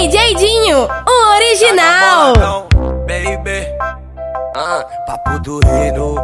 DJ Dinho, o original. Não, baby. Papo do reino.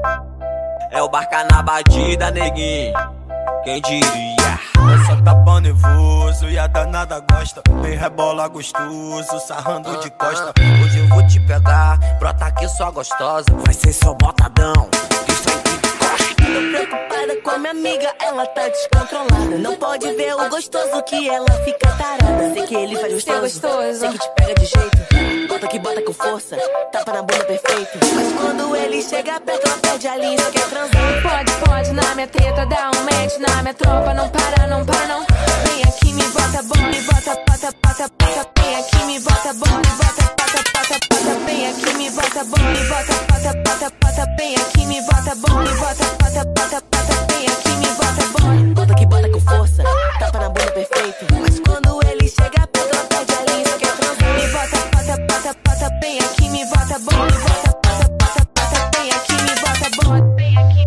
É o barca na batida, neguinho. Quem diria? Essa tapa nervoso e a danada gosta. Vem rebola gostoso, sarrando de costa. Hoje eu vou te pegar, brota aqui só gostosa. Vai ser só botadão. Isso aí que gosta. Tô preocupada com a minha amiga, ela tá descontrolada. Não pode ver o gostoso que ela fica tarada. Sei que ele faz gostoso, sei que te pega de jeito. Bota com força, tapa na bunda perfeito. Mas quando ele chega perto, ela perde a linha, só quer transar. Pode na minha teta, dá um match na minha tropa. Não para não. Vem aqui, me bota bom, me bota pata. Vem aqui, me bota bom, me bota pata. Vem aqui, me bota bom, me bota pata. Vem aqui, me bota bom, me bota pata. Vem aqui, me bota bom. Bota com força, tapa na bunda perfeito. Mas quando ele chega perto, ela perde a linha, só quer transar. Me bota pata. Vem aqui, me bota bom, me bota pata. Vem aqui, me bota bom. Vem aqui,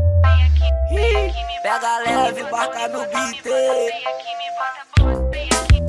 me bota. Pega leve, barca no beat. Vem aqui, me bota bom. Vem aqui,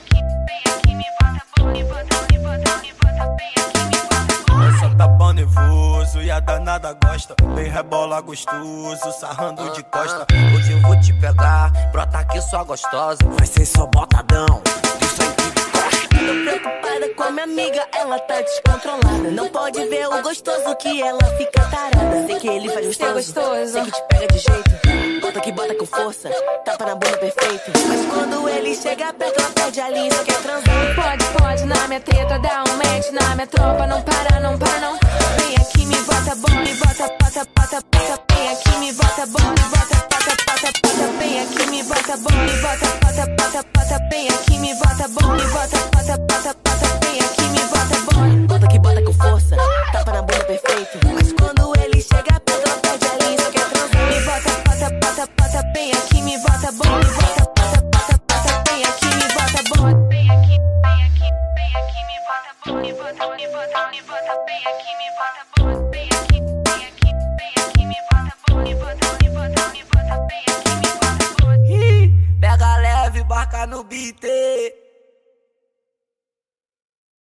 me bota bom, me bota. Vem aqui, me bota bom. Essa tapa nervoso e a danada gosta. Vem rebola gostoso, sarrando de costa. Hoje eu vou te pegar, brota aqui só gostosa. Vai ser só botadão. Isso aí que gosta. Tô preocupada com a minha amiga, ela tá descontrolada. Não pode ver o gostoso que ela fica tarada. Sei que ele faz gostoso, sei que te pega de jeito. Bota com força, tapa na bunda perfeito. Mas quando ele chega perto, ela perde a linha, só quer transar. Pode na minha teta, dá um match na minha tropa. Não para não. Vem aqui, me bota bom, me bota pata. Vem aqui, me bota bom, me bota pata. Vem aqui, me bota bom, me bota pata. Vem aqui, me bota bom, me bota pata. Vem aqui, me bota bom. Bota com força, tapa na bunda perfeito. Mas quando ele chega perto, ela perde a linha, só quer transar. Me bota pata. Vem aqui, me bota bom, me bota pata. Vem aqui, me bota bom. Vem aqui, me bota bom, me bota. Vem aqui, me bota bom. Vem aqui, me bota bom, me bota. Vem aqui, me bota bom. Pega leve, barca no beat.